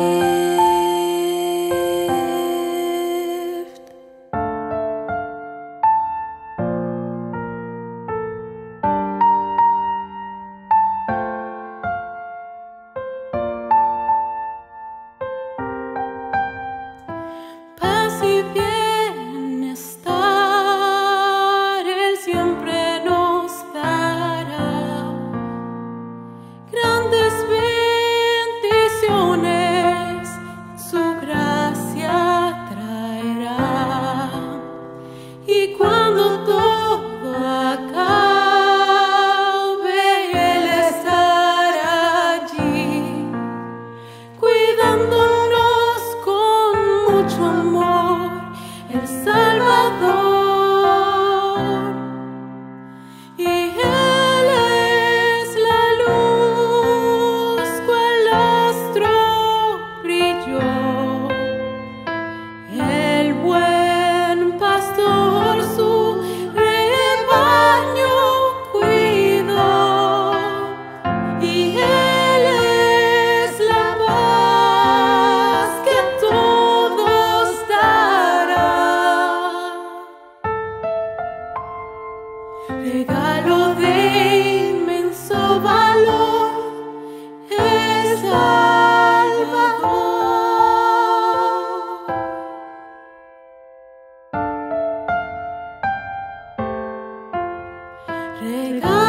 Paz y bienestar Él siempre nos dará. Grandes bendiciones su gracia traerá. Y cuando todo acabe, Él estará allí, cuidándonos con mucho amor, el Salvador. Y Él es la luz, cual astro brilló. El buen pastor su rebaño cuidó. Y Él es la paz que todos dará. Regalo de inmenso valor, el Salvador. Regalo